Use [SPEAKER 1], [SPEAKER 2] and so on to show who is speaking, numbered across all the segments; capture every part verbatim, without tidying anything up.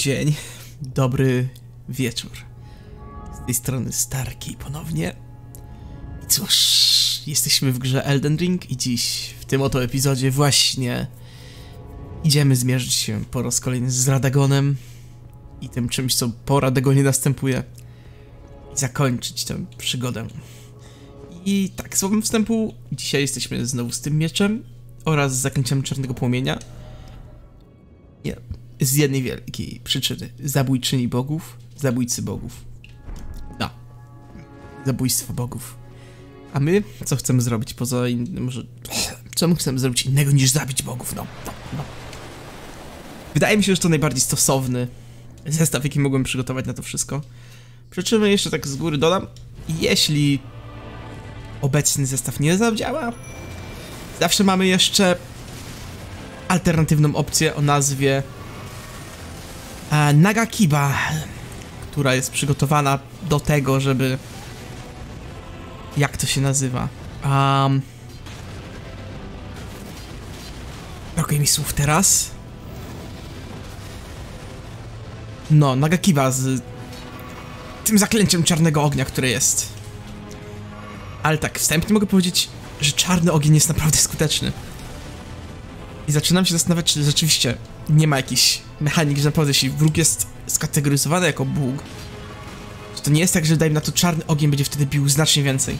[SPEAKER 1] dzień, dobry wieczór. Z tej strony Starki ponownie. I cóż, jesteśmy w grze Elden Ring i dziś, w tym oto epizodzie właśnie idziemy zmierzyć się po raz kolejny z Radagonem i tym czymś, co po Radagonie następuje, i zakończyć tę przygodę. I tak, słowem wstępu, dzisiaj jesteśmy znowu z tym mieczem oraz z zaklęciem Czarnego Płomienia. Nie, z jednej wielkiej przyczyny. Zabójczyni bogów, zabójcy bogów. No. Zabójstwo bogów. A my co chcemy zrobić poza innym, może... Co my chcemy zrobić innego niż zabić bogów? No, no, no. Wydaje mi się, że to najbardziej stosowny zestaw, jaki mogłem przygotować na to wszystko. Przy czym jeszcze tak z góry dodam, jeśli obecny zestaw nie zadziała, zawsze mamy jeszcze alternatywną opcję o nazwie e, Nagakiba, która jest przygotowana do tego, żeby... Jak to się nazywa? Um, brakuje mi słów teraz. No, Nagakiba z tym zaklęciem czarnego ognia, które jest. Ale tak, wstępnie mogę powiedzieć, że czarny ogień jest naprawdę skuteczny. I zaczynam się zastanawiać, czy rzeczywiście nie ma jakichś mechanik, że naprawdę jeśli wróg jest skategoryzowany jako bóg, to, to nie jest tak, że dajmy na to czarny ogień będzie wtedy bił znacznie więcej.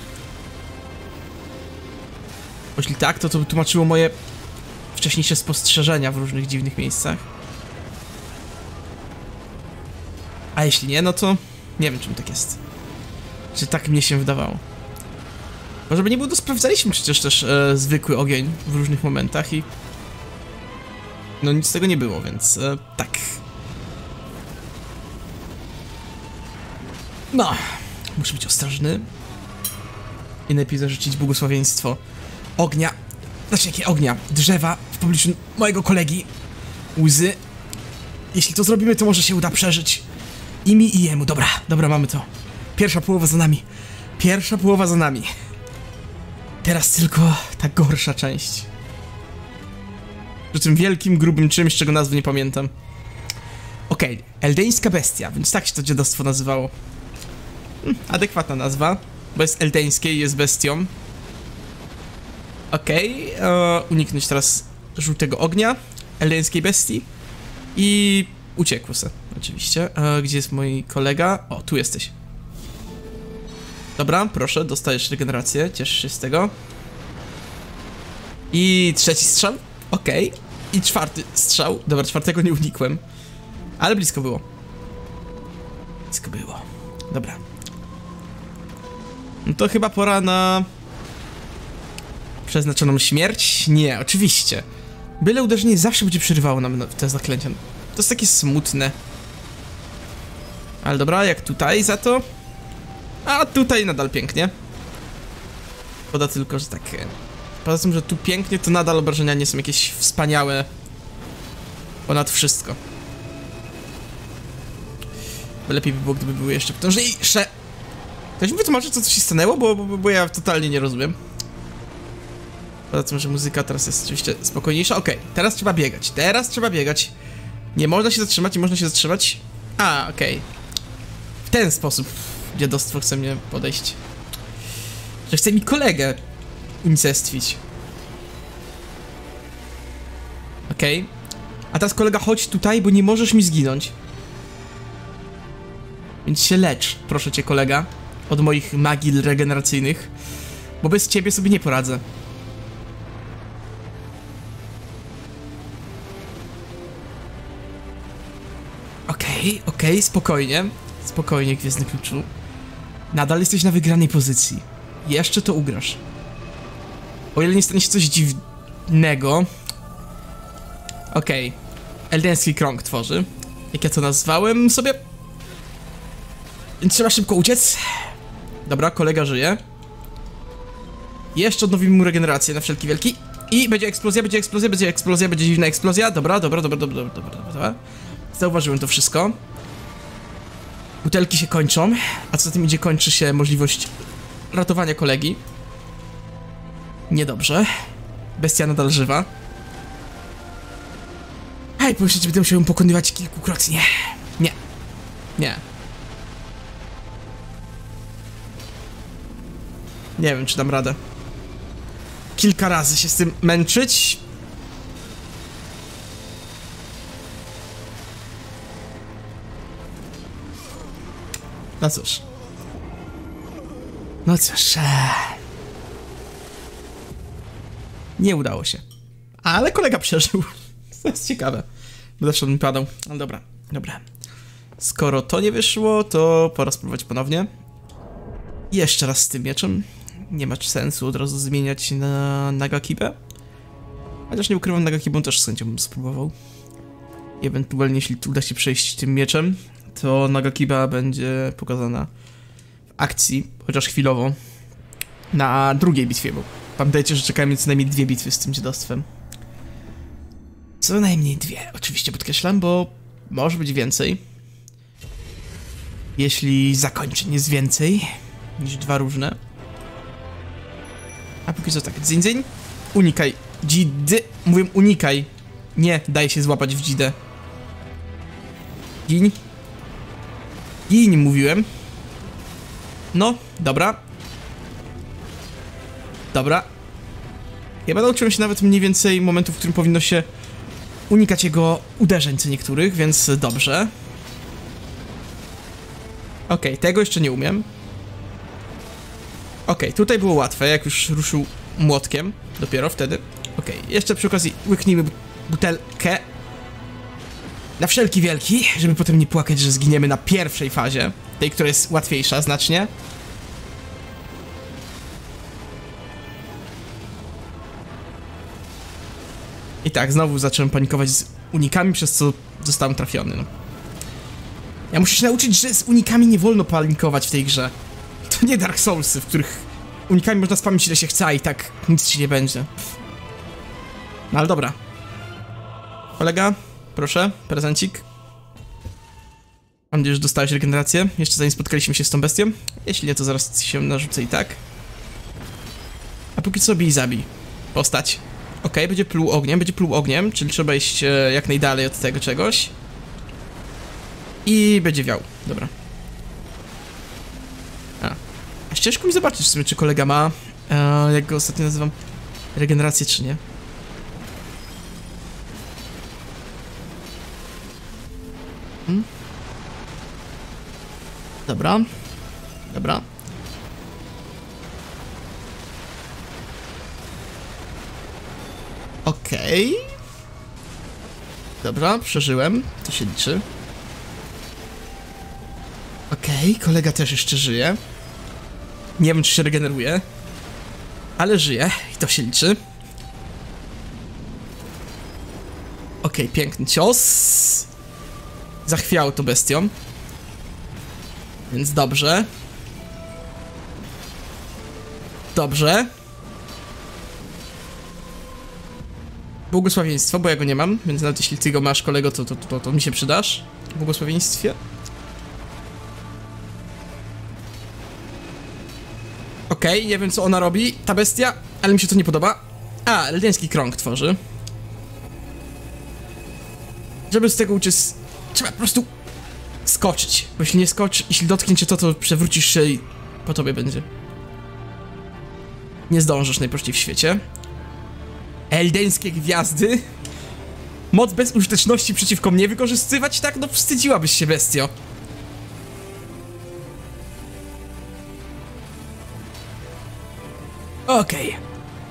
[SPEAKER 1] Bo jeśli tak, to to by tłumaczyło moje wcześniejsze spostrzeżenia w różnych dziwnych miejscach. A jeśli nie, no to nie wiem, czym tak jest. Czy tak mnie się wydawało. Może by nie było, to sprawdzaliśmy przecież też e, zwykły ogień w różnych momentach i... No nic z tego nie było, więc e, tak. No, muszę być ostrożny. I najpierw zarzucić błogosławieństwo ognia. Znaczy jakie ognia? Drzewa w pobliżu mojego kolegi. Łzy. Jeśli to zrobimy, to może się uda przeżyć. I mi, i jemu. Dobra, dobra, mamy to. Pierwsza połowa za nami. Pierwsza połowa za nami. Teraz tylko ta gorsza część. Przy tym wielkim, grubym czymś, czego nazwy nie pamiętam. Okej, okay. Eldeńska bestia, więc tak się to dziadostwo nazywało. Hm, adekwatna nazwa, bo jest eldeńskie i jest bestią. Okej, okay. Uniknąć teraz żółtego ognia, eldeńskiej bestii. I uciekł se, oczywiście. E, gdzie jest mój kolega? O, tu jesteś. Dobra, proszę, dostajesz regenerację, ciesz się z tego. I trzeci strzał, okej. Okay. I czwarty strzał, dobra, czwartego nie unikłem. Ale blisko było. Blisko było, dobra. No to chyba pora na... przeznaczoną śmierć? Nie, oczywiście. Byle uderzenie zawsze będzie przerywało nam te zaklęcia. To jest takie smutne. Ale dobra, jak tutaj za to... A tutaj nadal pięknie. Poda tylko, że tak... Poza tym, że tu pięknie, to nadal obrażenia nie są jakieś wspaniałe. Ponad wszystko. Bo lepiej by było, gdyby były jeszcze potężniejsze. Ktoś mi wytłumaczy, co tu się stanęło, bo, bo, bo ja totalnie nie rozumiem. Poza tym, że muzyka teraz jest oczywiście spokojniejsza. Okej, okay, teraz trzeba biegać. Teraz trzeba biegać. Nie można się zatrzymać, nie można się zatrzymać. A, okej. Okay. W ten sposób dziadostwo chce mnie podejść. Że chce mi kolegę unicestwić. Okej. Okay. A teraz kolega, chodź tutaj, bo nie możesz mi zginąć. Więc się lecz, proszę cię, kolega, od moich magii regeneracyjnych. Bo bez ciebie sobie nie poradzę. Okej, okay, okej, okay, spokojnie. Spokojnie, Gwiezdny Kluczu. Nadal jesteś na wygranej pozycji. Jeszcze to ugrasz. O ile nie stanie się coś dziwnego. Okej. Okay. Eldeński krąg tworzy. Jak ja to nazwałem sobie. Więc trzeba szybko uciec. Dobra, kolega żyje. Jeszcze odnowimy mu regenerację na wszelki wielki. I będzie eksplozja, będzie eksplozja, będzie eksplozja, będzie dziwna eksplozja. Dobra, dobra, dobra, dobra, dobra, dobra, dobra. Zauważyłem to wszystko. Butelki się kończą, a co za tym idzie, kończy się możliwość ratowania kolegi. Niedobrze. Bestia nadal żywa. Hej, pomyśleć, że będę musiał ją pokonywać kilkukrotnie. Nie. Nie. Nie wiem, czy dam radę. Kilka razy się z tym męczyć. No cóż. No cóż. Nie udało się. Ale kolega przeżył. To jest ciekawe. Bo zawsze on mi padał. Ale dobra, dobra. Skoro to nie wyszło, to pora spróbować ponownie. I jeszcze raz z tym mieczem. Nie ma sensu od razu zmieniać na Nagakibę. Chociaż nie ukrywam, Nagakibą też z chęcią bym spróbował. I ewentualnie, jeśli uda się przejść tym mieczem, to Nagakiba będzie pokazana w akcji, chociaż chwilowo, na drugiej bitwie, bo pamiętajcie, że czekają co najmniej dwie bitwy z tym dziadostwem. Co najmniej dwie, oczywiście podkreślam, bo może być więcej. Jeśli zakończeń jest więcej niż dwa różne. A póki co tak, dzyń, dzyń. Unikaj, dzidy. Mówię unikaj. Nie daj się złapać w dzidę. Gin. Gin, mówiłem. No, dobra. Dobra. Chyba nauczyłem się nawet mniej więcej momentów, w którym powinno się unikać jego uderzeń co niektórych, więc dobrze. Okej, okay, tego jeszcze nie umiem. Okej, okay, tutaj było łatwe, jak już ruszył młotkiem. Dopiero wtedy. Okej, okay, jeszcze przy okazji łyknijmy butelkę. Na wszelki wielki, żeby potem nie płakać, że zginiemy na pierwszej fazie. Tej, która jest łatwiejsza znacznie. I tak, znowu zacząłem panikować z unikami, przez co zostałem trafiony. No. Ja muszę się nauczyć, że z unikami nie wolno panikować w tej grze. To nie Dark Soulsy, w których unikami można spamić ile się chce, a i tak nic ci nie będzie. No ale dobra. Kolega, proszę, prezencik. Mam nadzieję, że dostałeś regenerację, jeszcze zanim spotkaliśmy się z tą bestią. Jeśli nie, to zaraz się narzucę i tak. A póki co bij i zabij. Postać. Okej, okay, będzie pluł ogniem, będzie pluł ogniem, czyli trzeba iść e, jak najdalej od tego czegoś. I będzie wiał, dobra. A, a ciężko mi zobaczyć w sumie, czy kolega ma, e, jak go ostatnio nazywam, regenerację, czy nie. Hmm? Dobra, dobra. Okej. Okay. Dobra, przeżyłem. To się liczy. Okej, okay, kolega też jeszcze żyje. Nie wiem, czy się regeneruje. Ale żyje i to się liczy. Okej, okay, piękny cios. Zachwiało to bestią. Więc dobrze. Dobrze. Błogosławieństwo, bo ja go nie mam, więc nawet jeśli ty go masz, kolego, to, to, to, to mi się przydasz. W błogosławieństwie. Okej, okay, nie wiem co ona robi, ta bestia, ale mi się to nie podoba. A, eldiański krąg tworzy. Żeby z tego uciec, trzeba po prostu skoczyć. Bo jeśli nie skocz, jeśli dotknie cię to, to przewrócisz się i po tobie będzie. Nie zdążysz najprościej w świecie. Eldeńskie gwiazdy? Moc bezużyteczności przeciwko mnie wykorzystywać? Tak? No wstydziłabyś się, bestio. Okej. Okay.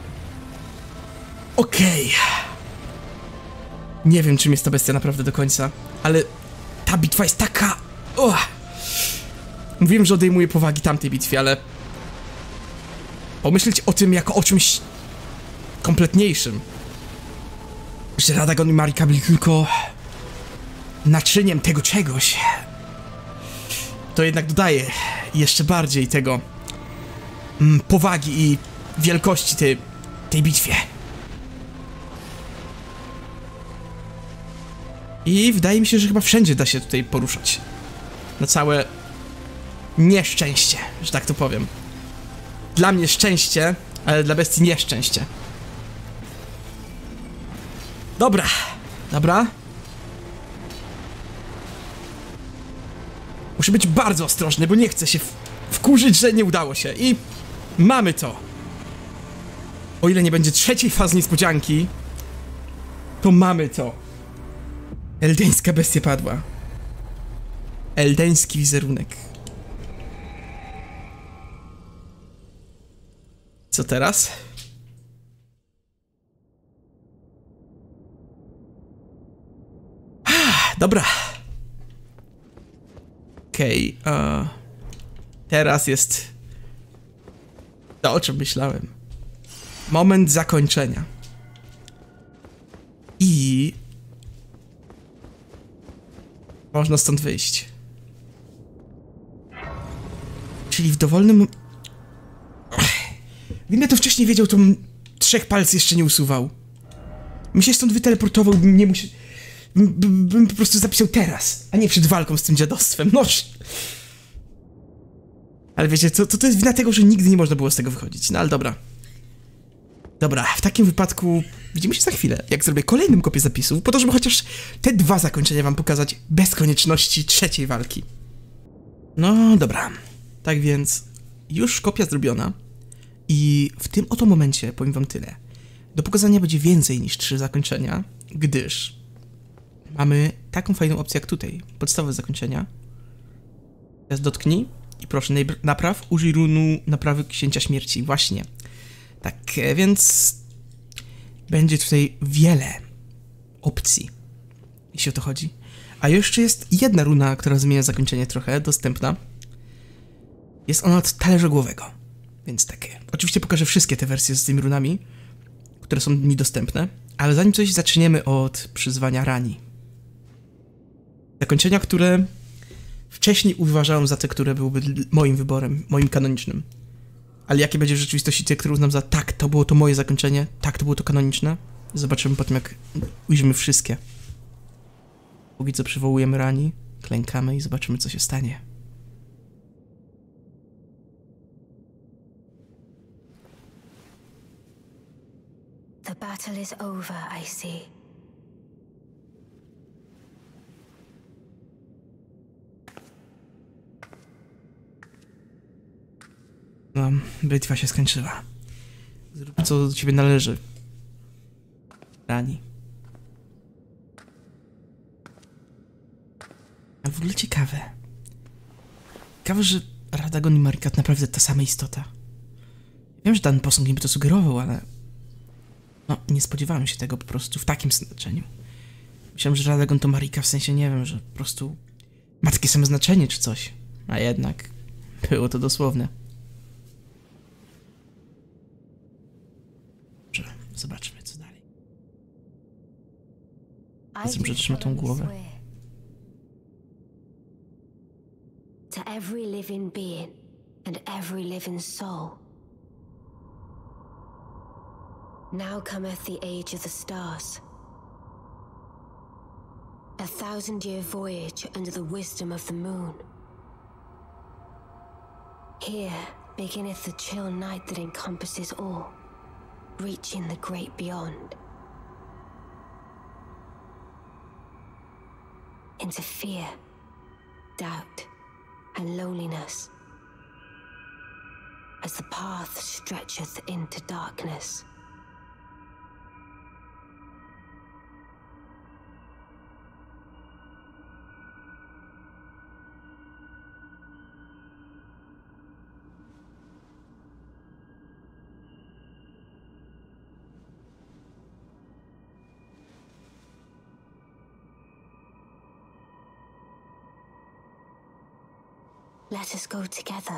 [SPEAKER 1] Okej. Okay. Nie wiem, czym jest ta bestia naprawdę do końca, ale ta bitwa jest taka... Oh. Mówiłem, że odejmuję powagi tamtej bitwie, ale... pomyśleć o tym jako o czymś... kompletniejszym. Że Radagon i Marika byli tylko... naczyniem tego czegoś. To jednak dodaje jeszcze bardziej tego... Mm, powagi i wielkości tej, tej bitwie. I wydaje mi się, że chyba wszędzie da się tutaj poruszać. Na całe nieszczęście, że tak to powiem. Dla mnie szczęście, ale dla bestii nieszczęście. Dobra, dobra. Muszę być bardzo ostrożny, bo nie chcę się w wkurzyć, że nie udało się. I mamy to. O ile nie będzie trzeciej fazy niespodzianki, to mamy to. Eldeńska bestia padła. Eldeński wizerunek. Co teraz? Ah, dobra. Okej, okay, uh, teraz jest to, o czym myślałem. Moment zakończenia. I można stąd wyjść. Czyli w dowolnym... Gdybym to wcześniej wiedział, to bym trzech palców jeszcze nie usuwał. Bym się stąd wyteleportował, bym nie musiał... Bym, bym po prostu zapisał teraz, a nie przed walką z tym dziadostwem. Noż! Ale wiecie, to, to, to jest wina tego, że nigdy nie można było z tego wychodzić. No ale dobra. Dobra, w takim wypadku widzimy się za chwilę, jak zrobię kolejną kopię zapisów, po to, żeby chociaż te dwa zakończenia wam pokazać bez konieczności trzeciej walki. No dobra, tak więc już kopia zrobiona i w tym oto momencie powiem wam tyle. Do pokazania będzie więcej niż trzy zakończenia, gdyż mamy taką fajną opcję jak tutaj, podstawowe zakończenia. Teraz dotknij i proszę, napraw, użyj runu naprawy Księcia Śmierci, właśnie. Tak, więc będzie tutaj wiele opcji, jeśli o to chodzi. A jeszcze jest jedna runa, która zmienia zakończenie trochę, dostępna. Jest ona od talerzogłowego, więc takie. Oczywiście pokażę wszystkie te wersje z tymi runami, które są mi dostępne, ale zanim coś zaczniemy od przyzwania Rani. Zakończenia, które wcześniej uważałem za te, które byłyby moim wyborem, moim kanonicznym. Ale jakie będzie w rzeczywistości te, które uznam za tak, to było to moje zakończenie, tak, to było to kanoniczne? Zobaczymy potem, jak ujrzymy wszystkie. Póki co przywołujemy Rani, klękamy i zobaczymy, co się stanie.
[SPEAKER 2] The battle is over, I see.
[SPEAKER 1] No, bitwa się skończyła. Zrób, co do ciebie należy. Rani. A w ogóle ciekawe. Ciekawe, że Radagon i Marikat naprawdę ta sama istota. Wiem, że ten posąg niby to sugerował, ale... No, nie spodziewałem się tego po prostu w takim znaczeniu. Myślałem, że Radagon to Marika, w sensie, nie wiem, że po prostu... ma takie samo znaczenie czy coś. A jednak... było to dosłowne. Dobrze, zobaczmy, co dalej. Zatem przetrzyma tą głowę.
[SPEAKER 2] To every living being and every living soul. Now cometh the age of the stars. A thousand-year voyage under the wisdom of the moon. Here beginneth the chill night that encompasses all, reaching the great beyond. Into fear, doubt, and loneliness, as the path stretcheth into darkness. Let us go together.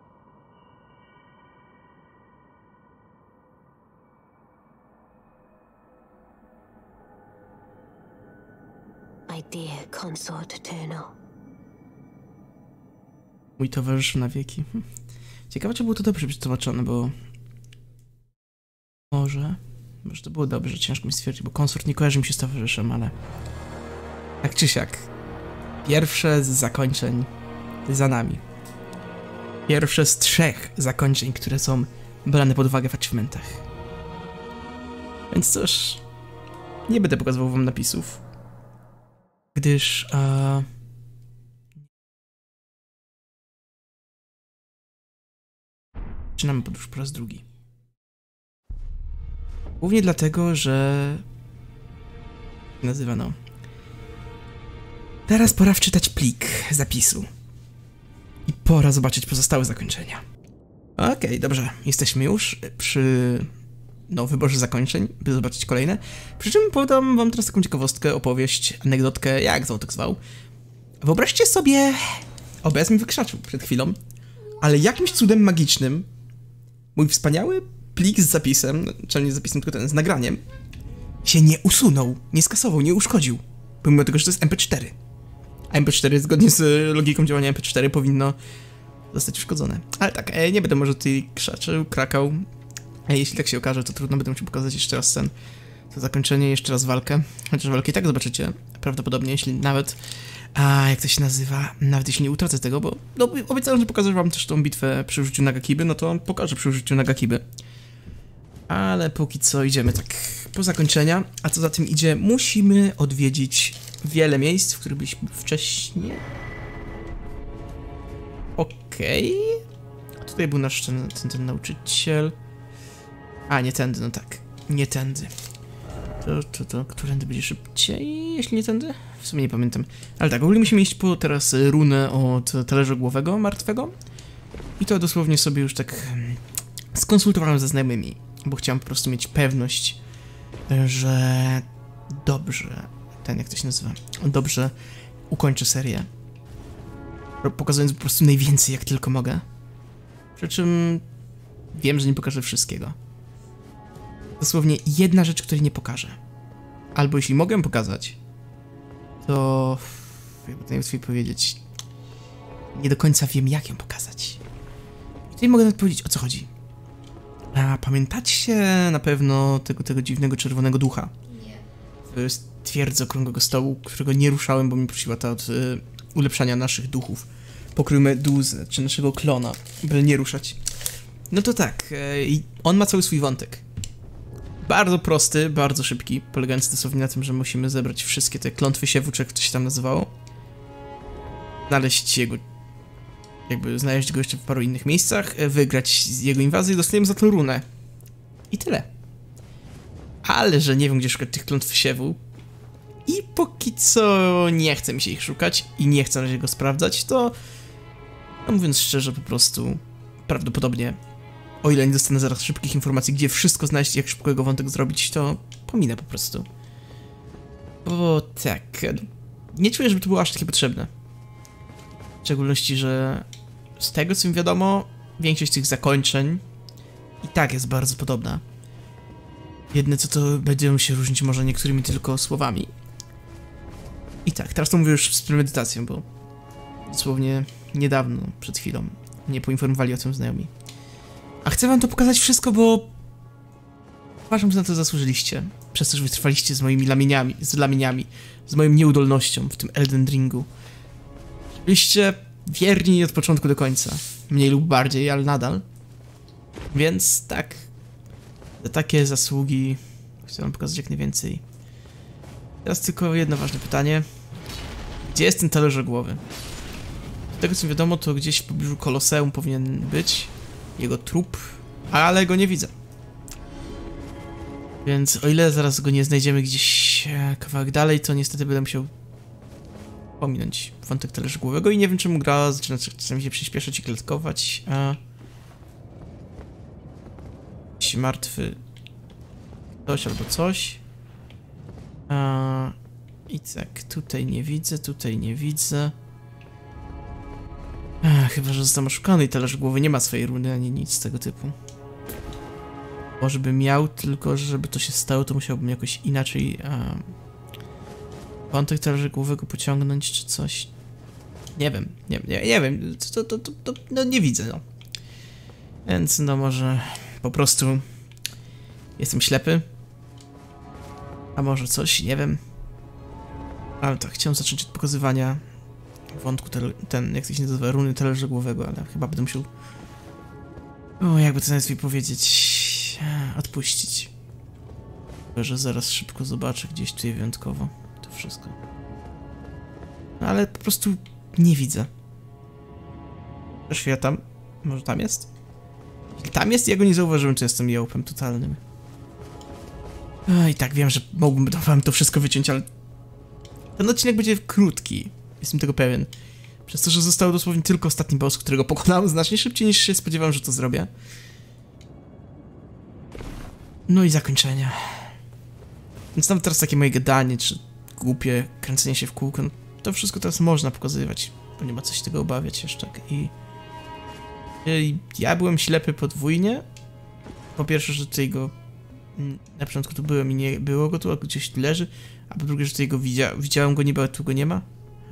[SPEAKER 2] My dear consort eternal.
[SPEAKER 1] Mój towarzyszu na wieki. Hm. Ciekawe, czy było to dobrze przetłumaczone, bo... Może... Może to było dobrze, ciężko mi stwierdzić, bo konsort nie kojarzy mi się z towarzyszem, ale... Tak czy siak. Pierwsze z zakończeń za nami. Pierwsze z trzech zakończeń, które są brane pod uwagę w achievementach. Więc cóż, nie będę pokazywał wam napisów, gdyż... Uh, Zaczynamy podróż po raz drugi. Głównie dlatego, że... nazywa no... Teraz pora wczytać plik zapisu. I pora zobaczyć pozostałe zakończenia. Okej, okay, dobrze. Jesteśmy już przy... no, wyborze zakończeń, by zobaczyć kolejne. Przy czym podam wam teraz taką ciekawostkę, opowieść, anegdotkę, jak to tak zwał. Wyobraźcie sobie... O, B S mi wykrzaczył przed chwilą. Ale jakimś cudem magicznym mój wspaniały plik z zapisem, czyli nie z zapisem, tylko ten z nagraniem, się nie usunął, nie skasował, nie uszkodził. Pomimo tego, że to jest M P cztery. A M P cztery, zgodnie z logiką działania M P cztery, powinno zostać uszkodzone. Ale tak, nie będę może tutaj krzaczył, krakał. Jeśli tak się okaże, to trudno, będę musiał pokazać jeszcze raz ten, to zakończenie, jeszcze raz walkę. Chociaż walkę i tak zobaczycie, prawdopodobnie, jeśli nawet... A jak to się nazywa? Nawet jeśli nie utracę tego, bo no, obiecałem, że pokażę wam też tą bitwę przy użyciu Nagakiby, no to pokażę przy użyciu Nagakiby. Ale póki co idziemy tak po zakończenia, a co za tym idzie, musimy odwiedzić wiele miejsc, w których byliśmy wcześniej. Okej. Okay. Tutaj był nasz ten, ten, ten nauczyciel. A, nie tędy, no tak. Nie tędy. To, to, to, którędy będzie szybciej, jeśli nie tędy? W sumie nie pamiętam. Ale tak, ogólnie musimy iść po teraz runę od talerza głowego martwego. I to dosłownie sobie już tak skonsultowałem ze znajomymi, bo chciałem po prostu mieć pewność, że dobrze, ten jak to się nazywa, dobrze ukończę serię. Pokazując po prostu najwięcej jak tylko mogę. Przy czym wiem, że nie pokażę wszystkiego. Dosłownie jedna rzecz, której nie pokażę. Albo jeśli mogę pokazać, to... jakby to najłatwiej powiedzieć... nie do końca wiem, jak ją pokazać. I tutaj mogę nawet powiedzieć, o co chodzi. A pamiętacie na pewno tego, tego dziwnego czerwonego ducha? Nie. W twierdzy okrągłego stołu, którego nie ruszałem, bo mi prosiła ta od y, ulepszania naszych duchów. Pokrój Meduzę, czy naszego klona, by nie ruszać. No to tak, y, on ma cały swój wątek. Bardzo prosty, bardzo szybki, polegający dosłownie na tym, że musimy zebrać wszystkie te klątwy siewu, czy jak to się tam nazywało. Znaleźć jego... jakby znaleźć go jeszcze w paru innych miejscach, wygrać jego inwazję i dostajemy za to runę. I tyle. Ale że nie wiem, gdzie szukać tych klątw siewu i póki co nie chce mi się ich szukać i nie chcę na razie go sprawdzać, to... no mówiąc szczerze, po prostu prawdopodobnie, o ile nie dostanę zaraz szybkich informacji, gdzie wszystko znaleźć i jak szybko jego wątek zrobić, to pominę po prostu. Bo tak, nie czuję, żeby to było aż takie potrzebne. W szczególności, że z tego co mi wiadomo, większość tych zakończeń i tak jest bardzo podobna. Jedne co to będą się różnić może niektórymi tylko słowami. I tak, teraz to mówię już z premedytacją, bo dosłownie niedawno, przed chwilą, mnie poinformowali o tym znajomi. A chcę wam to pokazać wszystko, bo uważam, że na to zasłużyliście. Przez to, że wytrwaliście z moimi lamieniami, z lamieniami, z moją nieudolnością w tym Elden Ringu. Byliście wierni od początku do końca. Mniej lub bardziej, ale nadal. Więc tak. Za takie zasługi chcę wam pokazać jak najwięcej. Teraz tylko jedno ważne pytanie. Gdzie jest ten talerz głowy? Z tego co wiadomo, to gdzieś w pobliżu Koloseum powinien być jego trup, ale go nie widzę. Więc o ile zaraz go nie znajdziemy gdzieś kawałek dalej, to niestety będę musiał pominąć wątek talerza głowego i nie wiem czemu gra zaczyna czasami się przyspieszać i klatkować, a... jakiś martwy ktoś albo coś. A... I tak, tutaj nie widzę, tutaj nie widzę. A, chyba, że zostałem oszukany i talerz głowy nie ma swojej runy ani nic z tego typu. Może by miał, tylko żeby to się stało, to musiałbym jakoś inaczej a... wątek talerza głowego pociągnąć, czy coś. Nie wiem, nie, nie, nie wiem, to, to, to, to, no nie widzę, no. Więc no może po prostu jestem ślepy. A może coś, nie wiem. Ale tak, chciałem zacząć od pokazywania wątku, ten, ten jak to się nazywa, runy talerza głowego, ale chyba będę musiał... O, jakby to najlepiej powiedzieć... odpuścić. Chyba, że zaraz szybko zobaczę gdzieś tutaj wyjątkowo to wszystko. No, ale po prostu nie widzę. Też ja tam... może tam jest? Tam jest, ja go nie zauważyłem, czy jestem jełpem totalnym. A, i tak wiem, że mógłbym wam to wszystko wyciąć, ale ten odcinek będzie krótki. Jestem tego pewien. Przez to, że został dosłownie tylko ostatni boss, którego pokonałem znacznie szybciej niż się spodziewałem, że to zrobię. No i zakończenie. Więc nawet teraz takie moje gadanie, czy głupie kręcenie się w kółko, no to wszystko teraz można pokazywać, bo nie ma co się tego obawiać jeszcze. I, I ja byłem ślepy podwójnie. Po pierwsze, że tutaj go na początku tu byłem i nie było go tu, a gdzieś tu leży. A po drugie, że tutaj go widzia widziałem go niby, a tu go nie ma. Ha.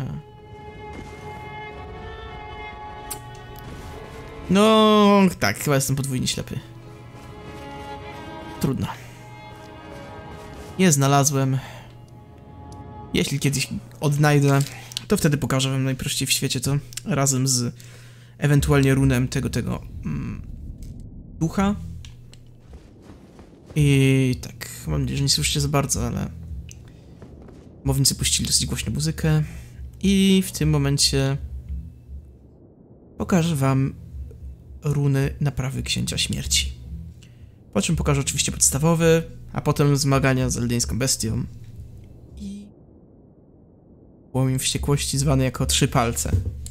[SPEAKER 1] No tak, chyba jestem podwójnie ślepy. Trudno. Nie znalazłem. Jeśli kiedyś odnajdę, to wtedy pokażę wam najprościej w świecie to razem z ewentualnie runem tego, tego mm, ducha. I tak, mam nadzieję, że nie słyszycie za bardzo, ale mownicy puścili dosyć głośno muzykę i w tym momencie pokażę wam runy naprawy Księcia Śmierci. Po czym pokażę oczywiście podstawowy, a potem zmagania z eldyńską bestią i płomień wściekłości zwany jako trzy palce.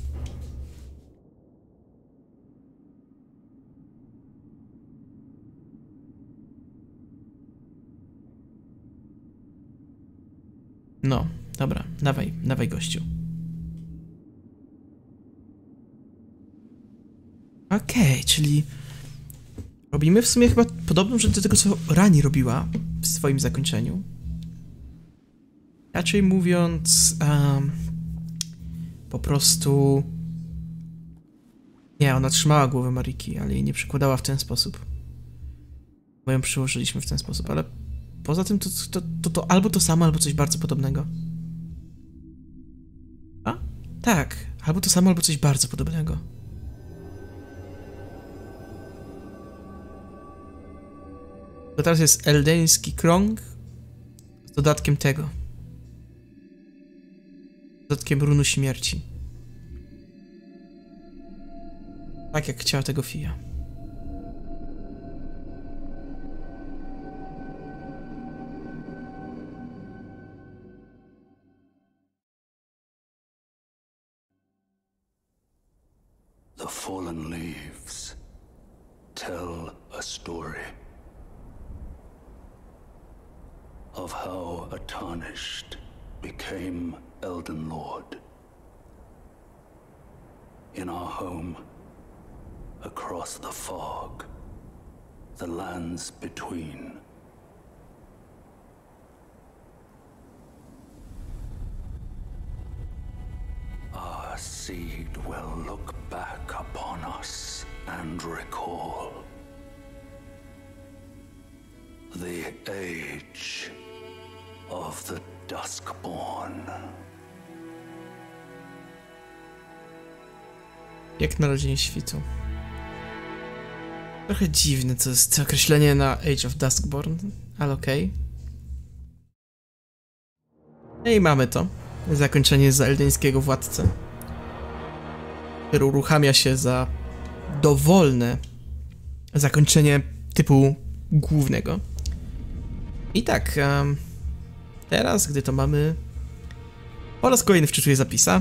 [SPEAKER 1] No, dobra, dawaj, dawaj gościu. Okej, okay, czyli robimy w sumie chyba podobną rzecz do tego, co Rani robiła w swoim zakończeniu. Raczej mówiąc, um, po prostu... Nie, ona trzymała głowę Mariki, ale jej nie przykładała w ten sposób. Bo ją przyłożyliśmy w ten sposób, ale poza tym to, to, to, to albo to samo, albo coś bardzo podobnego. A? Tak, albo to samo, albo coś bardzo podobnego. To teraz jest eldyński krąg z dodatkiem tego. Z dodatkiem runu śmierci. Tak jak chciała tego Fia.
[SPEAKER 3] The fallen leaves tell a story of how a tarnished became Elden Lord. In our home, across the fog, the lands between. Our seed will look back upon us and recall the age of the Duskborn.
[SPEAKER 1] Jak narodzenie świtu. Trochę dziwne to jest określenie na Age of Duskborn, ale okej. Okay. No i mamy to. Zakończenie z eldyńskiego władcy, który uruchamia się za dowolne zakończenie typu głównego. I tak, um, teraz, gdy to mamy, po raz kolejny wczytuję zapisa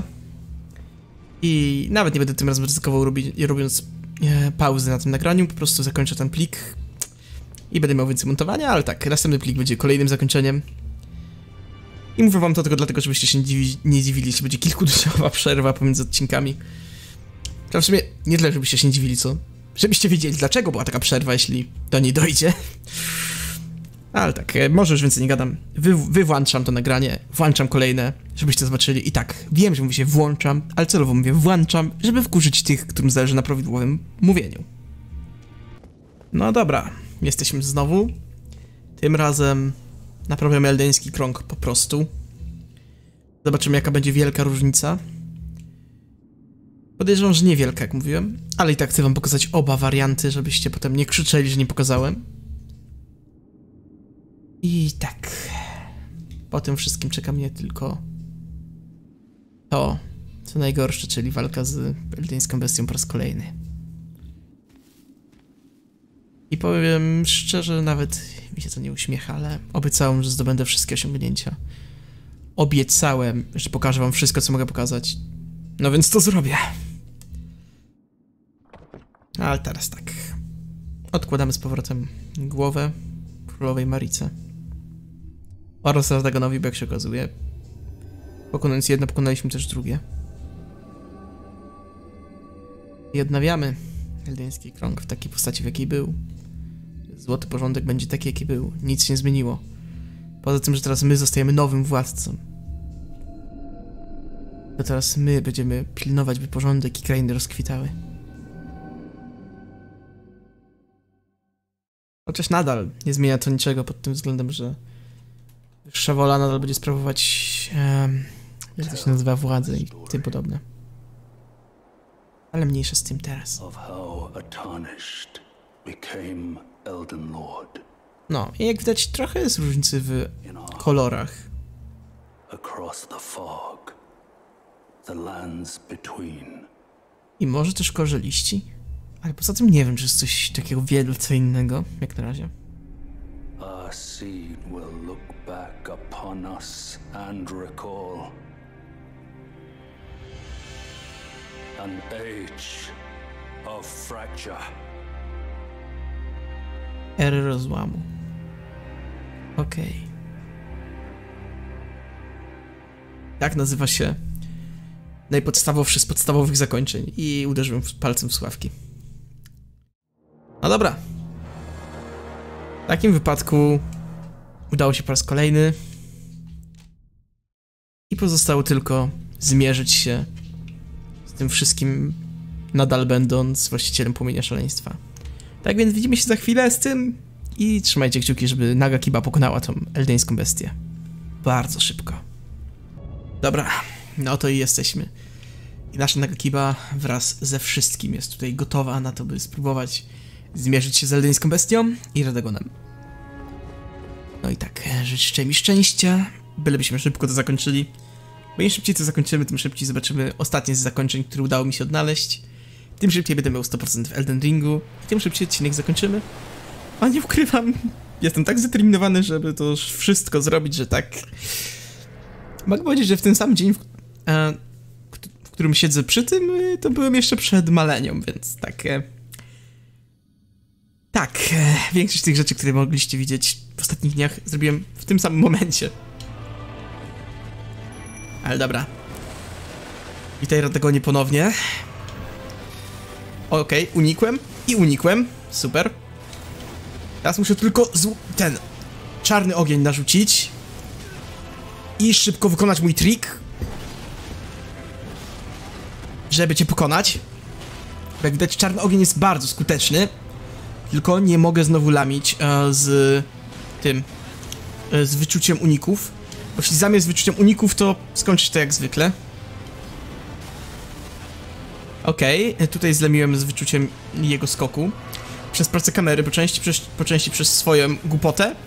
[SPEAKER 1] i nawet nie będę tym razem ryzykował robi robiąc e, pauzy na tym nagraniu, po prostu zakończę ten plik i będę miał więcej montowania, ale tak, następny plik będzie kolejnym zakończeniem. I mówię wam to tylko dlatego, żebyście się nie, dziwi nie dziwili, jeśli będzie kilkudniowa przerwa pomiędzy odcinkami. To w sumie nie tyle, żebyście się nie dziwili, co? Żebyście wiedzieli, dlaczego była taka przerwa, jeśli do niej dojdzie. Ale tak, może już więcej nie gadam. Wy, wywłączam to nagranie, włączam kolejne, żebyście zobaczyli. I tak, wiem, że mówię się włączam, ale celowo mówię włączam, żeby wkurzyć tych, którym zależy na prawidłowym mówieniu. No dobra, jesteśmy znowu. Tym razem naprawiamy eldyński krąg po prostu. Zobaczymy, jaka będzie wielka różnica. Podejrzewam, że niewielka, jak mówiłem, ale i tak chcę wam pokazać oba warianty, żebyście potem nie krzyczeli, że nie pokazałem. I tak, po tym wszystkim czeka mnie tylko to, co najgorsze, czyli walka z eldyńską bestią po raz kolejny. I powiem szczerze, nawet mi się to nie uśmiecha, ale obiecałem, że zdobędę wszystkie osiągnięcia. Obiecałem, że pokażę wam wszystko, co mogę pokazać. No więc to zrobię. Ale teraz tak. Odkładamy z powrotem głowę królowej Marice. Oraz Radagonowi, bo jak się okazuje, pokonując jedno, pokonaliśmy też drugie. I odnawiamy eldyński krąg w takiej postaci, w jakiej był. Złoty porządek będzie taki, jaki był. Nic się nie zmieniło. Poza tym, że teraz my zostajemy nowym władcą. To teraz my będziemy pilnować, by porządek i krainy rozkwitały. Chociaż nadal nie zmienia to niczego pod tym względem, że wyższa wola nadal będzie sprawować, um, jak to się nazywa, władzę i tym podobne. Ale mniejsza z tym teraz. No, i jak widać, trochę jest różnicy w kolorach. I może też kolorze liści? Ale poza tym nie wiem, czy jest coś takiego wielce innego, jak na razie.
[SPEAKER 3] Our seed will look back upon us and recall an age of fracture.
[SPEAKER 1] Ery rozłamu. Okej. Okay. Tak nazywa się najpodstawowszy z podstawowych zakończeń i uderzyłem palcem w sławki. No dobra. W takim wypadku udało się po raz kolejny i pozostało tylko zmierzyć się z tym wszystkim, nadal będąc właścicielem Płomienia Szaleństwa. Tak więc widzimy się za chwilę z tym i trzymajcie kciuki, żeby Nagakiba pokonała tą eldyńską bestię. Bardzo szybko. Dobra, no to i jesteśmy. I nasza Nagakiba wraz ze wszystkim jest tutaj gotowa na to, by spróbować zmierzyć się z eldyńską bestią i Radagonem. No i tak, życzę mi szczęścia, bylebyśmy szybko to zakończyli. Bo im szybciej to zakończymy, tym szybciej zobaczymy ostatnie z zakończeń, które udało mi się odnaleźć. Tym szybciej będę miał sto procent w Elden Ringu i tym szybciej odcinek zakończymy. A nie ukrywam, jestem tak zdeterminowany, żeby to wszystko zrobić, że tak... Mogę powiedzieć, że w ten sam dzień, w, e, w którym siedzę przy tym, to byłem jeszcze przed Malenią, więc tak... E, tak, e, większość tych rzeczy, które mogliście widzieć w ostatnich dniach, zrobiłem w tym samym momencie. Ale dobra. Witaj, Radagonie, ponownie. Okej, okay, unikłem i unikłem. Super. Teraz muszę tylko ten czarny ogień narzucić i szybko wykonać mój trik, żeby cię pokonać. Jak widać, czarny ogień jest bardzo skuteczny. Tylko nie mogę znowu lamić e, z tym, e, z wyczuciem uników. Bo jeśli zamiast z wyczuciem uników, to skończyć to jak zwykle. Okej, okay, tutaj zlamiłem z wyczuciem jego skoku. Przez pracę kamery, po części, przez, po części przez swoją głupotę.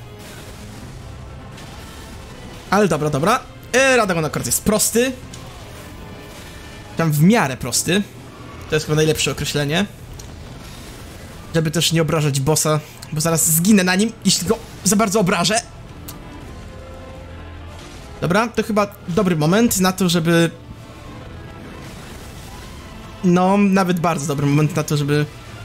[SPEAKER 1] Ale dobra, dobra. E, Radagon akurat jest prosty. Tam w miarę prosty. To jest chyba najlepsze określenie. Żeby też nie obrażać bossa, bo zaraz zginę na nim, jeśli go za bardzo obrażę. Dobra, to chyba dobry moment na to, żeby... No, nawet bardzo dobry moment na to, żeby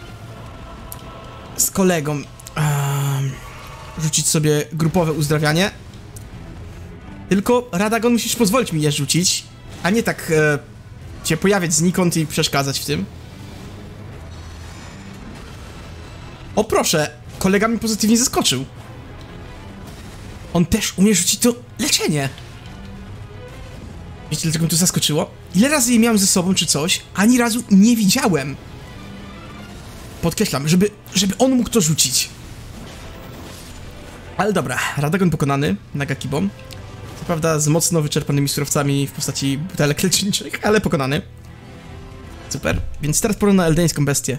[SPEAKER 1] z kolegą um, rzucić sobie grupowe uzdrawianie. Tylko, Radagon, musisz pozwolić mi je rzucić, a nie tak e, cię pojawiać znikąd i przeszkadzać w tym. O proszę, kolega mi pozytywnie zaskoczył. On też umie rzucić to leczenie. Wiecie, dlaczego mnie to zaskoczyło? Ile razy je miałem ze sobą czy coś, ani razu nie widziałem. Podkreślam, żeby, żeby on mógł to rzucić. Ale dobra, Radagon pokonany Nagakibą. Co prawda z mocno wyczerpanymi surowcami w postaci butelek leczniczych, ale pokonany. Super, więc teraz pora na eldyńską bestię.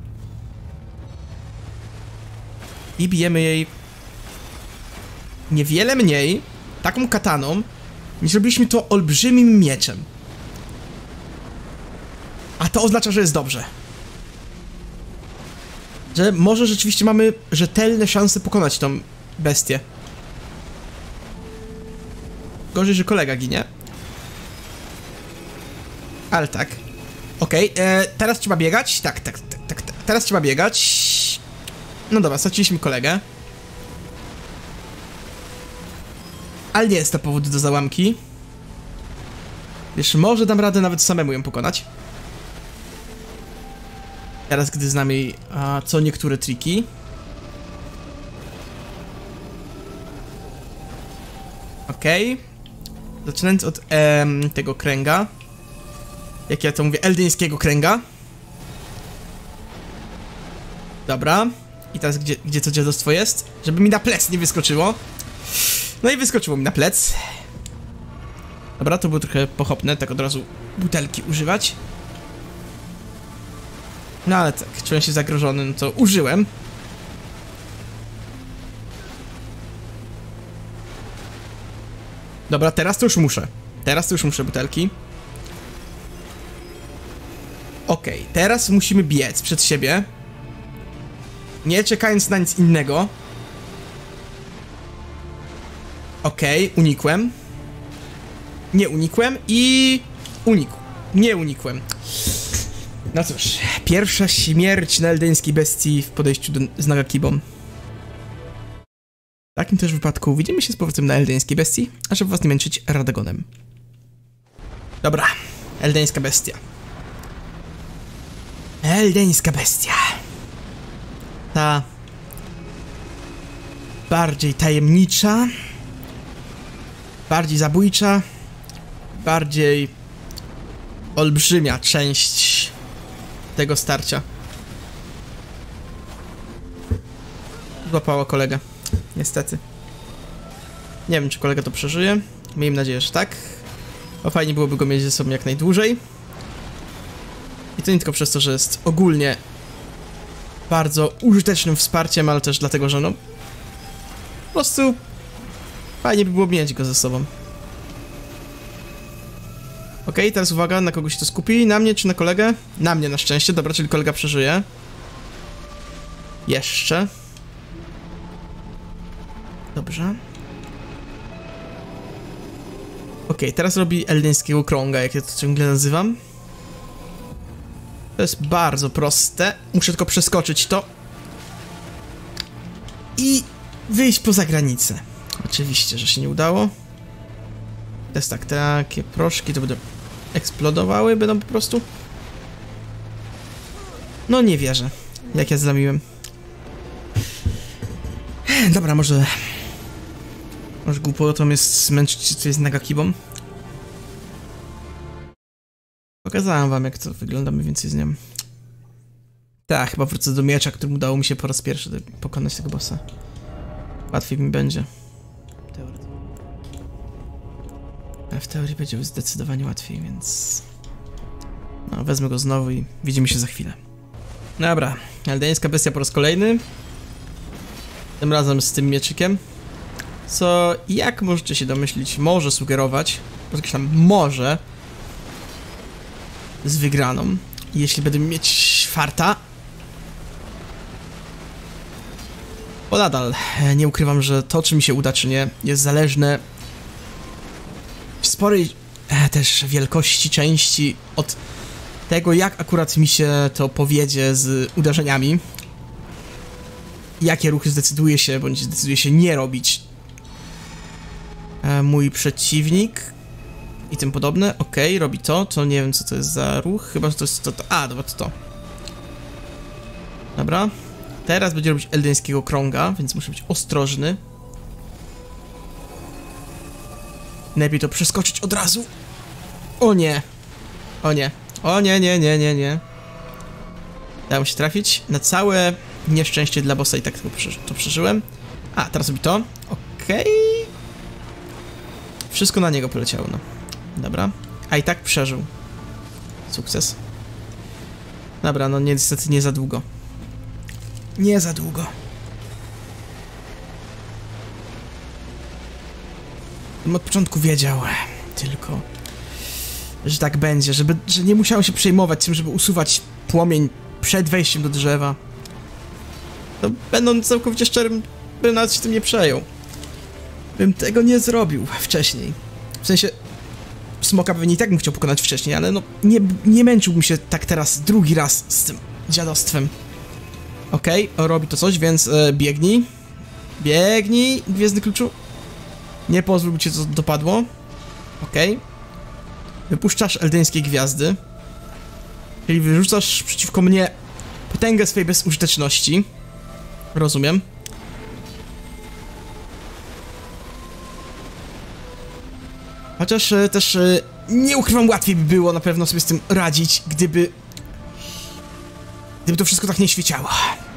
[SPEAKER 1] I bijemy jej niewiele mniej taką kataną, niż robiliśmy to olbrzymim mieczem. A to oznacza, że jest dobrze. że może rzeczywiście mamy rzetelne szanse pokonać tą bestię. Gorzej, że kolega ginie. Ale tak. Okej, okay, teraz trzeba biegać. Tak, tak, tak, tak, tak. Teraz trzeba biegać. No dobra, straciliśmy kolegę. Ale nie jest to powód do załamki. Wiesz, może dam radę nawet samemu ją pokonać. Teraz, gdy znam jej a, co niektóre triki. Okej. Okay. Zaczynając od em, tego kręga. Jak ja to mówię, eldyńskiego kręga. Dobra. I teraz gdzie, gdzie to dziadostwo jest? Żeby mi na plec nie wyskoczyło. No i wyskoczyło mi na plec. Dobra, to było trochę pochopne, tak od razu butelki używać. No ale tak, czułem się zagrożony, no to użyłem. Dobra, teraz to już muszę. Teraz to już muszę butelki. Okej, okay, teraz musimy biec przed siebie. Nie czekając na nic innego. Okej, okay, unikłem. Nie unikłem i... Unikł. Nie unikłem. No cóż, pierwsza śmierć na eldyńskiej bestii w podejściu do, z Nagakibą. W takim też wypadku widzimy się z powrotem na eldyńskiej bestii, a żeby was nie męczyć Radagonem. Dobra, eldyńska bestia. Eldyńska bestia. Ta... bardziej tajemnicza, bardziej zabójcza, bardziej olbrzymia część tego starcia. Złapała kolegę. Niestety. Nie wiem, czy kolega to przeżyje. Miejmy nadzieję, że tak. Bo fajnie byłoby go mieć ze sobą jak najdłużej. I to nie tylko przez to, że jest ogólnie bardzo użytecznym wsparciem, ale też dlatego, że no... po prostu... fajnie by było mieć go ze sobą. Okej, okay, teraz uwaga, na kogo się to skupi? Na mnie czy na kolegę? Na mnie na szczęście, dobra, czyli kolega przeżyje. Jeszcze. Dobrze. Okej, okay, teraz robi eldyńskiego krąga, jak ja to ciągle nazywam. To jest bardzo proste. Muszę tylko przeskoczyć to. I wyjść poza granicę. Oczywiście, że się nie udało. To jest tak, takie proszki to będą eksplodowały, będą po prostu. No nie wierzę, jak ja zlamiłem. Dobra, może... Może głupotą jest zmęczyć się tutaj z Nagakibą. Pokazałem wam, jak to wygląda mniej więcej z nią. Tak, chyba wrócę do miecza, którym udało mi się po raz pierwszy pokonać tego bossa. Łatwiej mi będzie. Ale w teorii będzie zdecydowanie łatwiej, więc... No, wezmę go znowu i widzimy się za chwilę. Dobra, eldyńska bestia po raz kolejny. Tym razem z tym mieczykiem. Co, jak możecie się domyślić, może sugerować, podkreślam, może z wygraną, jeśli będę mieć farta. Bo nadal nie ukrywam, że to, czy mi się uda, czy nie, jest zależne w sporej e, też wielkości części od tego, jak akurat mi się to powiedzie z uderzeniami. Jakie ruchy zdecyduje się, bądź zdecyduje się nie robić e, mój przeciwnik i tym podobne. Okej, okay, robi to, to nie wiem, co to jest za ruch, chyba, że to jest to, to. A, dobra, to to. Dobra. Teraz będzie robić eldyńskiego krąga, więc muszę być ostrożny. Najlepiej to przeskoczyć od razu. O nie. O nie. O nie, nie, nie, nie, nie. Dało się trafić. Na całe nieszczęście dla bossa i tak to, przeży to przeżyłem. A, teraz robi to. Okej. Okay. Wszystko na niego poleciało, no. Dobra. A i tak przeżył. Sukces. Dobra, no niestety nie za długo. Nie za długo. Od początku wiedział tylko, że tak będzie, żeby, że nie musiałem się przejmować tym, żeby usuwać płomień przed wejściem do drzewa. to będąc całkowicie szczerym, bym nawet się tym nie przejął. Bym tego nie zrobił wcześniej. W sensie, smoka pewnie i tak bym chciał pokonać wcześniej, ale no nie, nie męczyłbym się tak teraz drugi raz z tym dziadostwem. Okej, okay, robi to coś, więc e, biegnij. Biegnij, Gwiezdny Kluczu. Nie pozwól, by cię to dopadło. Okej. Okay. Wypuszczasz eldeńskie gwiazdy. Czyli wyrzucasz przeciwko mnie potęgę swojej bezużyteczności. Rozumiem. Chociaż e, też e, nie ukrywam, łatwiej by było na pewno sobie z tym radzić, gdyby... Gdyby to wszystko tak nie świeciało.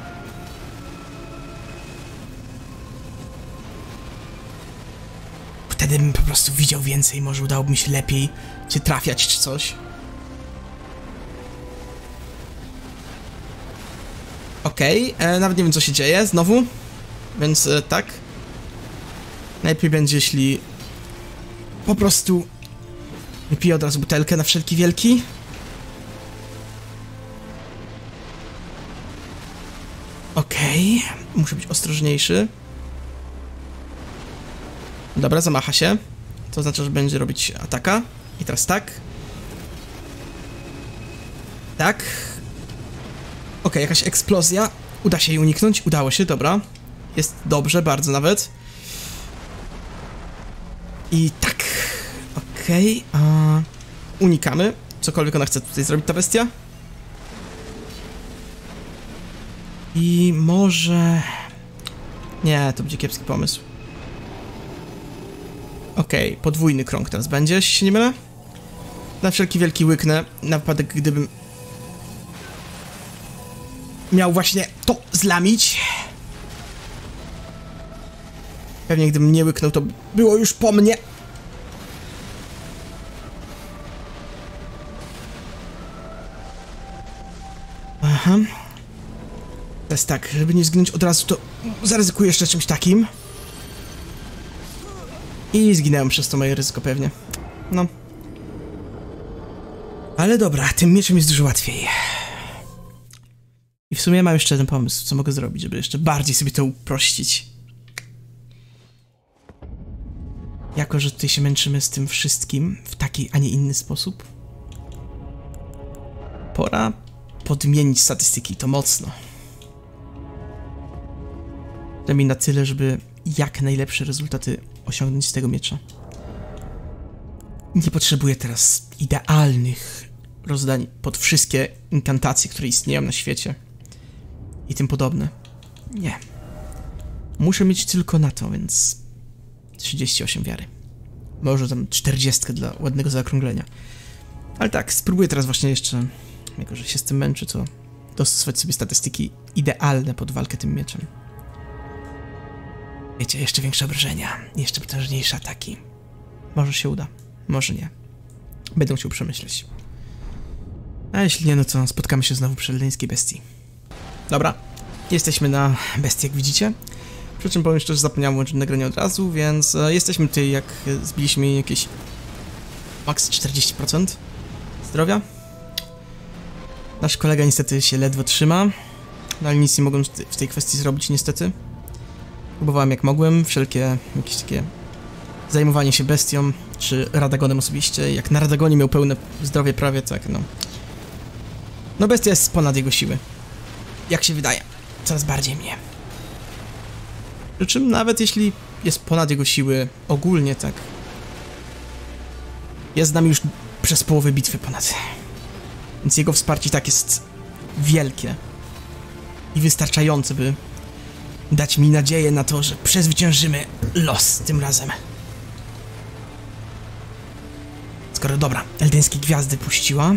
[SPEAKER 1] Wtedy bym po prostu widział więcej, może udałoby mi się lepiej cię trafiać czy coś. Okej, okay, e, nawet nie wiem co się dzieje znowu, więc e, tak. Najlepiej będzie, jeśli po prostu wypiję od razu butelkę na wszelki wielki. Okej, okay. Muszę być ostrożniejszy. Dobra, zamacha się. To oznacza, że będzie robić ataka. I teraz tak. Tak. Okej, okay, jakaś eksplozja. Uda się jej uniknąć. Udało się, dobra. Jest dobrze, bardzo nawet. I tak. Okej. Okay. Unikamy. Cokolwiek ona chce tutaj zrobić, ta bestia. I może... Nie, to będzie kiepski pomysł. Okej, okay, podwójny krąg teraz będzie, jeśli się nie mylę. Na wszelki wielki łyknę, na wypadek gdybym miał właśnie to zlamić. Pewnie gdybym nie łyknął, to było już po mnie. Aha. Teraz tak, żeby nie zginąć od razu, to zaryzykuję jeszcze czymś takim. I zginęłem przez to moje ryzyko pewnie. No. Ale dobra, tym mieczem jest dużo łatwiej. I w sumie mam jeszcze jeden pomysł, co mogę zrobić, żeby jeszcze bardziej sobie to uprościć. Jako że tutaj się męczymy z tym wszystkim w taki, a nie inny sposób, pora podmienić statystyki, to mocno. Przynajmniej na tyle, żeby jak najlepsze rezultaty osiągnąć z tego miecza. Nie potrzebuję teraz idealnych rozdań pod wszystkie inkantacje, które istnieją na świecie i tym podobne. Nie. Muszę mieć tylko na to, więc trzydzieści osiem wiary. Może tam czterdzieści dla ładnego zaokrąglenia. Ale tak, spróbuję teraz właśnie jeszcze, jako że się z tym męczę, to dostosować sobie statystyki idealne pod walkę tym mieczem. Wiecie, jeszcze większe obrażenia, jeszcze potężniejsze ataki. Może się uda, może nie. Będę musiał przemyśleć. A jeśli nie, no to spotkamy się znowu przy eldeńskiej bestii. Dobra, jesteśmy na bestii, jak widzicie. Przy czym powiem szczerze, że zapomniałem włączyć nagranie od razu, więc e, jesteśmy tutaj, jak zbiliśmy jakieś max czterdzieści procent zdrowia. Nasz kolega niestety się ledwo trzyma, no ale nic nie mogłem w tej kwestii zrobić niestety. Próbowałem jak mogłem, wszelkie jakieś takie zajmowanie się bestią, czy Radagonem osobiście. Jak na Radagonie miał pełne zdrowie prawie, tak no. No bestia jest ponad jego siły. Jak się wydaje. Coraz bardziej mnie. Przy czym nawet jeśli jest ponad jego siły ogólnie, tak. Jest z nami już przez połowę bitwy ponad. Więc jego wsparcie tak jest wielkie. I wystarczające, by dać mi nadzieję na to, że przezwyciężymy los tym razem. Skoro dobra, eldeńskie gwiazdy puściła.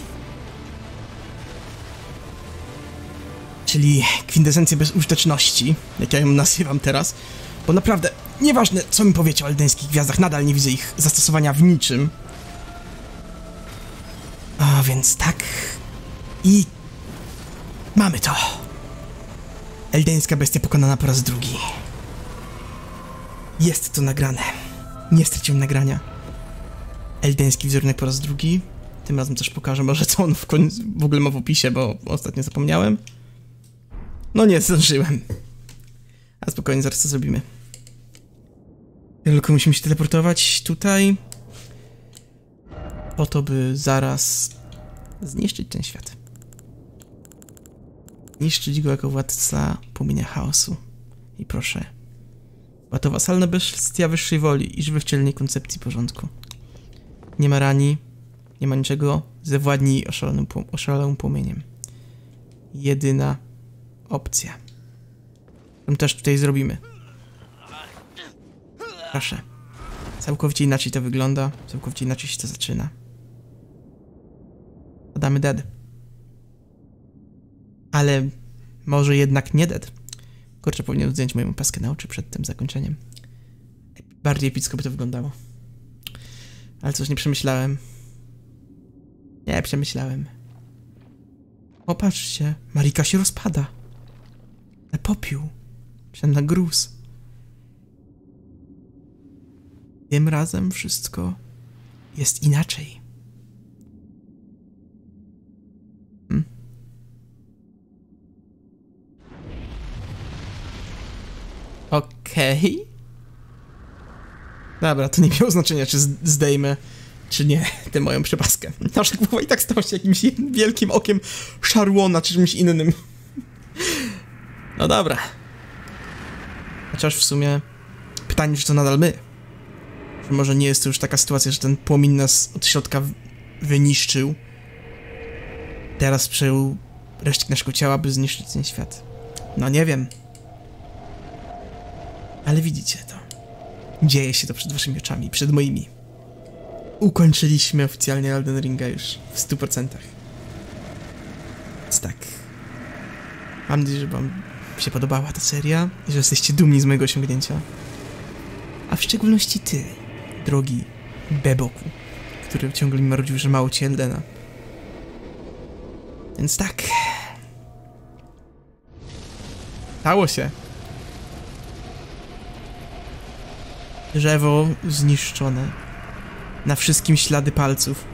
[SPEAKER 1] Czyli kwintesencję bezużyteczności, jak ja ją nazywam teraz. Bo naprawdę, nieważne co mi powiecie o eldeńskich gwiazdach, nadal nie widzę ich zastosowania w niczym. A więc tak. I mamy to. Eldeńska bestia pokonana po raz drugi. Jest to nagrane. Nie straciłem nagrania. Eldeński wizerunek po raz drugi. Tym razem też pokażę może co on w, końcu w ogóle ma w opisie, bo ostatnio zapomniałem. No nie zdążyłem. A spokojnie, zaraz to zrobimy. Tylko musimy się teleportować tutaj. Po to, by zaraz zniszczyć ten świat. Niszczyć go jako władca płomienia chaosu. I proszę. Była to wasalna bestia wyższej woli i żywe wcielenie koncepcji porządku. Nie ma rani, nie ma niczego. Zawładnij oszalonym, oszalonym płomieniem. Jedyna opcja. którą też tutaj zrobimy. Proszę. Całkowicie inaczej to wygląda, całkowicie inaczej się to zaczyna. Podamy dead. Ale może jednak nie dead. Kurczę, powinienem zdjąć moją paskę na oczy przed tym zakończeniem. Bardziej epicko by to wyglądało. Ale coś nie przemyślałem. Nie, przemyślałem. Popatrzcie, Marika się rozpada. Na popiół. Czy na gruz. Tym razem wszystko jest inaczej. Hmm? Okej. Okay. Dobra, to nie miało znaczenia, czy zdejmę, czy nie, tę moją przepaskę. Nasza głowa i tak stała się jakimś wielkim okiem Szarłona, czy czymś innym. No dobra. Chociaż w sumie pytanie, czy to nadal my. Czy może nie jest to już taka sytuacja, że ten płomień nas od środka wyniszczył. Teraz przejął resztki naszego ciała, by zniszczyć ten świat. No nie wiem. Ale widzicie to. Dzieje się to przed waszymi oczami, przed moimi. Ukończyliśmy oficjalnie Elden Ringa już w stu procentach. Więc tak. Mam nadzieję, że wam się podobała ta seria, że jesteście dumni z mojego osiągnięcia. A w szczególności ty, drogi Beboku, który ciągle mi marudził, że mało ci Eldena. Więc tak. Stało się. Drzewo zniszczone. Na wszystkim ślady palców.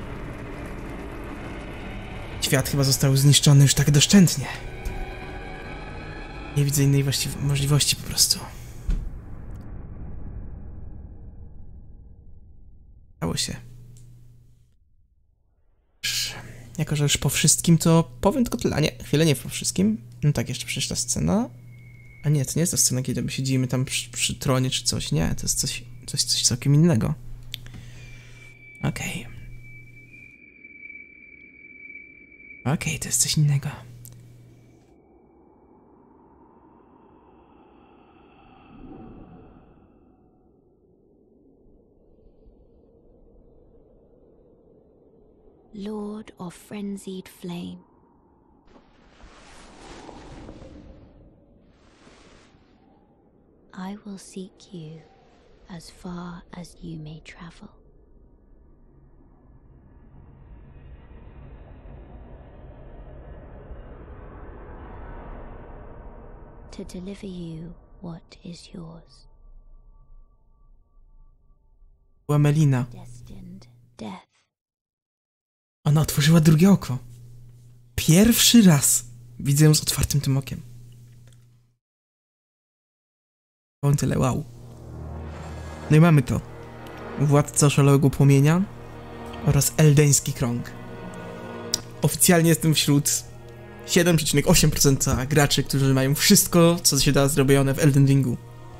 [SPEAKER 1] Świat chyba został zniszczony już tak doszczętnie. Nie widzę innej możliwości po prostu. Stało się. Jako że już po wszystkim, to powiem tylko tyle. A nie, chwilę nie po wszystkim. No tak, jeszcze przecież ta scena. A nie, to nie jest ta scena, kiedy my siedzimy tam przy, przy tronie czy coś. Nie, to jest coś, coś, coś całkiem innego. Okej. Okay. Okej, okay, to jest coś innego.
[SPEAKER 2] Lord of frenzied flame. I will seek you as far as you may travel. To deliver you what is yours.
[SPEAKER 1] Była Melina.
[SPEAKER 2] Destined death.
[SPEAKER 1] Ona otworzyła drugie oko. Pierwszy raz widzę ją z otwartym tym okiem. On tyle, wow. No i mamy to. Władca Szalałego Płomienia oraz Eldeński Krąg. Oficjalnie jestem wśród siedem przecinek osiem procent graczy, którzy mają wszystko, co się da zrobione w Elden Ringu.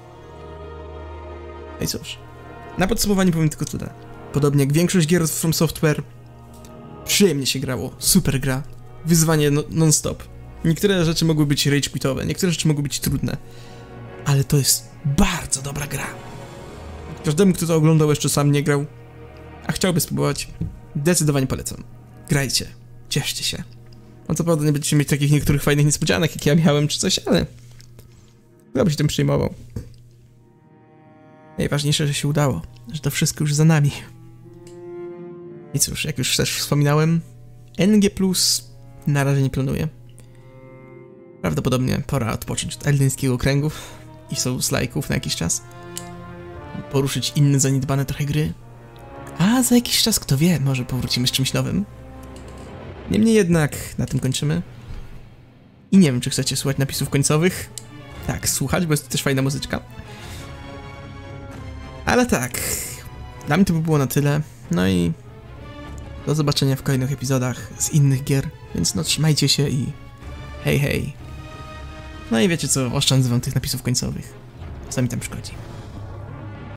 [SPEAKER 1] No i cóż. Na podsumowanie powiem tylko tyle. Podobnie jak większość gier From Software, przyjemnie się grało, super gra, wyzwanie no, non-stop. Niektóre rzeczy mogły być rage quitowe, niektóre rzeczy mogły być trudne, ale to jest bardzo dobra gra. Każdemu, kto to oglądał, jeszcze sam nie grał, a chciałby spróbować, zdecydowanie polecam. Grajcie, cieszcie się. No co prawda nie będziecie mieć takich niektórych fajnych niespodzianek, jak ja miałem czy coś, ale kto by się tym przejmował. Najważniejsze, że się udało, że to wszystko już za nami. I cóż, jak już też wspominałem, N G plus na razie nie planuję. Prawdopodobnie pora odpocząć od Eldeńskiego Kręgu i Souls-like'ów na jakiś czas. Poruszyć inne zaniedbane trochę gry. A za jakiś czas, kto wie, może powrócimy z czymś nowym. Niemniej jednak na tym kończymy. I nie wiem, czy chcecie słuchać napisów końcowych. Tak, słuchać, bo jest to też fajna muzyczka. Ale tak, dla mnie to by było na tyle. No i do zobaczenia w kolejnych epizodach z innych gier. Więc no trzymajcie się i hej hej. No i wiecie co, oszczędzę wam tych napisów końcowych. Co mi tam szkodzi.